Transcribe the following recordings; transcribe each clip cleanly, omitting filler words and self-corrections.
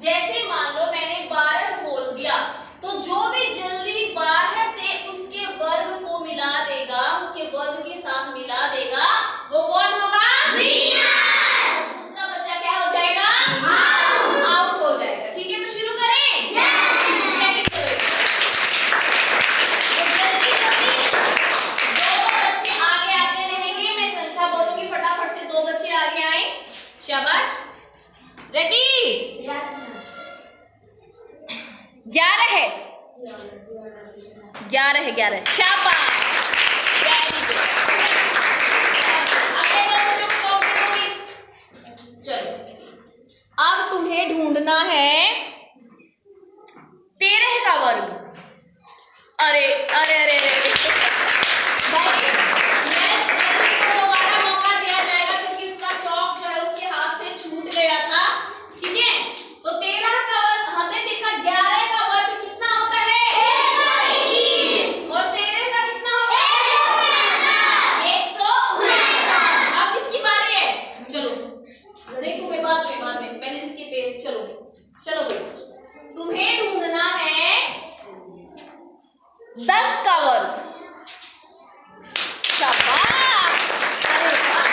जैसे मान लो मैंने 12 बोल दिया, तो जो भी जल्दी 12 से उसके वर्ग को मिला देगा, उसके वर्ग के साथ मिला देगा, वो कौन होगा? दूसरा बच्चा क्या हो जाएगा? आउट हो जाएगा। ठीक है, तो शुरू करें। चेक करो। तो जल्दी जल्दी 2 बच्चे आगे आते रहेंगे, मैं संख्या बोलूंगी, फटाफट से 2 बच्चे आगे आए। शाबाश। रेडी? 11 है। 11 शाबाश। चलो, अब तुम्हें ढूंढना है 13 का वर्ग। अरे अरे अरे अरे भाई, दोबारा मौका दिया जाएगा क्योंकि इसका चौक जो है उसके हाथ से छूट गया था। ठीक है, तो 13 का वर्ग हमने देखा, 11 का वर्ग कितना होता है? 121। और 13 का कितना होता है? 119। अब किसकी बारी है? चलो, देखो मैं बाद में पहले जिसके पेज। चलो तुम्हें ढूंढना है 10 का वर्ग। शाबाश। अरे वाह,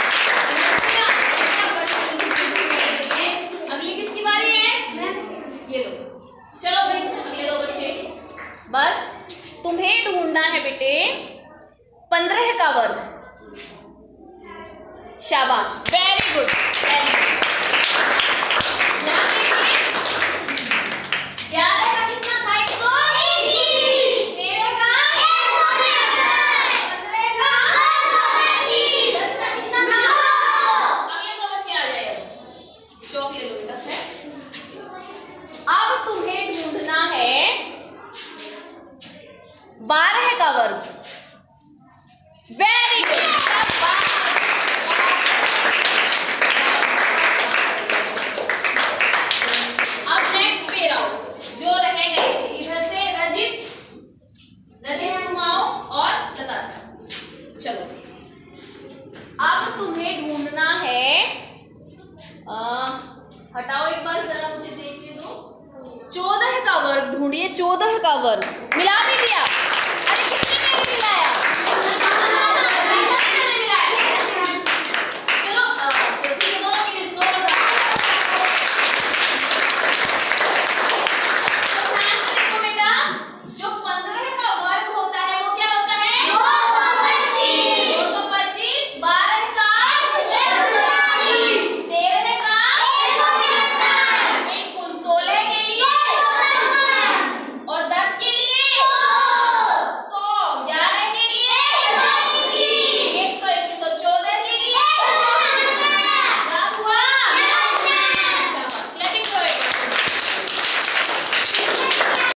अगली किसकी बारी है? ये लो। चलो भाई, अगले 2 बच्चे। बस तुम्हें ढूंढना है बेटे 15 का वर्ग। शाबाश, वेरी गुड, वेरी गुड। 11 का कितना था? 121। 13 का 119। 15 का 125। 10 का कितना था? 100। अगले 2 बच्चे आ जाए। चौक ले लो बेटा। अब तुम्हें ढूंढना है 12 का वर्ग। Very good. अब नेक्स्ट पेड़ आओ, जो रह गए थे। इधर से रजित तुम आओ और लताशा। चलो, अब तुम्हें ढूंढना है, हटाओ एक बार जरा, मुझे देखने दो। 14 का वर्ग ढूंढिए। 14 का वर्ग मिला भी दिया।